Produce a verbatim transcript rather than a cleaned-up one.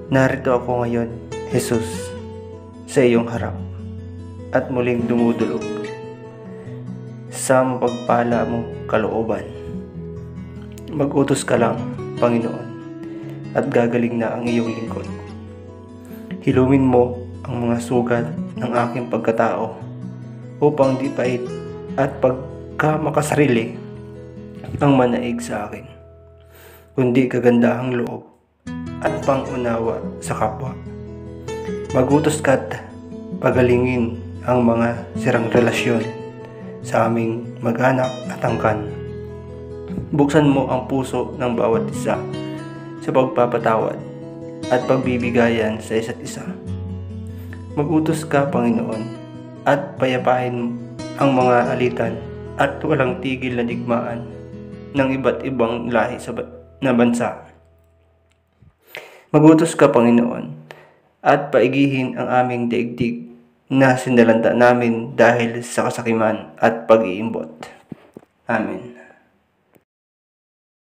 Narito ako ngayon, Jesus, sa iyong harap at muling dumudulog sa mapagpala mong kalooban. Mag-utos ka lang, Panginoon, at gagaling na ang iyong lingkod. Hilumin mo ang mga sugat ng aking pagkatao upang di pait at pagkamakasarili ang manaig sa akin, kundi kagandahang loob at pangunawa sa kapwa. Magutos ka't pagalingin ang mga sirang relasyon sa aming mag-anak at angkan. Buksan mo ang puso ng bawat isa sa pagpapatawad at pagbibigayan sa isa't isa. Magutos ka, Panginoon, at payapain ang mga alitan at walang tigil na digmaan ng iba't ibang lahi sa na bansa. Magutos ka, Panginoon, at paigihin ang aming daigdig na sinalanta namin dahil sa kasakiman at pag-iimbot. Amen.